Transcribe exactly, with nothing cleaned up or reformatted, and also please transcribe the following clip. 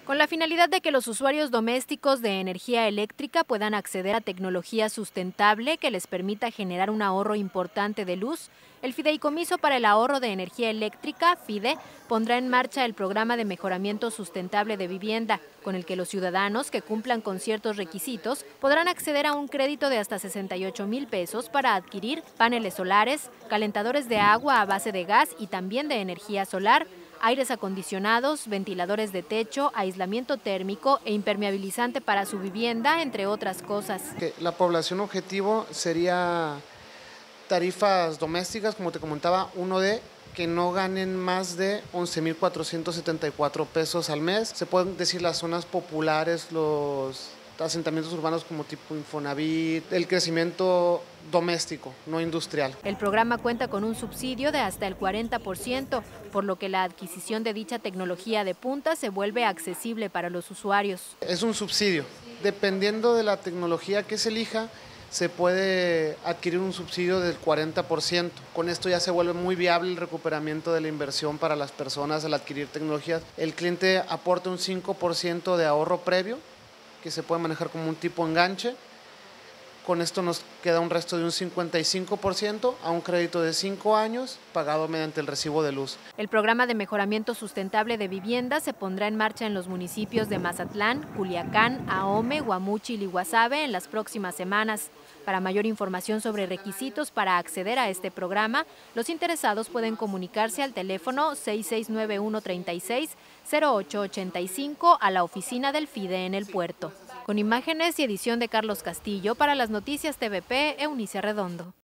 Con la finalidad de que los usuarios domésticos de energía eléctrica puedan acceder a tecnología sustentable que les permita generar un ahorro importante de luz, el Fideicomiso para el Ahorro de Energía Eléctrica, FIDE, pondrá en marcha el programa de mejoramiento sustentable de vivienda, con el que los ciudadanos que cumplan con ciertos requisitos podrán acceder a un crédito de hasta sesenta y ocho mil pesos para adquirir paneles solares, calentadores de agua a base de gas y también de energía solar, aires acondicionados, ventiladores de techo, aislamiento térmico e impermeabilizante para su vivienda, entre otras cosas. La población objetivo sería tarifas domésticas, como te comentaba, uno de que no ganen más de once mil cuatrocientos setenta y cuatro pesos al mes. Se pueden decir las zonas populares, los asentamientos urbanos como tipo Infonavit, el crecimiento doméstico, no industrial. El programa cuenta con un subsidio de hasta el cuarenta por ciento, por lo que la adquisición de dicha tecnología de punta se vuelve accesible para los usuarios. Es un subsidio. Dependiendo de la tecnología que se elija, se puede adquirir un subsidio del cuarenta por ciento. Con esto ya se vuelve muy viable el recuperamiento de la inversión para las personas al adquirir tecnologías. El cliente aporta un cinco por ciento de ahorro previo, que se puede manejar como un tipo enganche. Con esto nos queda un resto de un cincuenta y cinco por ciento a un crédito de cinco años pagado mediante el recibo de luz. El programa de mejoramiento sustentable de vivienda se pondrá en marcha en los municipios de Mazatlán, Culiacán, Ahome, Guamúchil y Guasave en las próximas semanas. Para mayor información sobre requisitos para acceder a este programa, los interesados pueden comunicarse al teléfono seis seis nueve uno, tres seis, cero ocho ocho cinco a la oficina del FIDE en el puerto. Con imágenes y edición de Carlos Castillo, para las Noticias T V P, Eunice Redondo.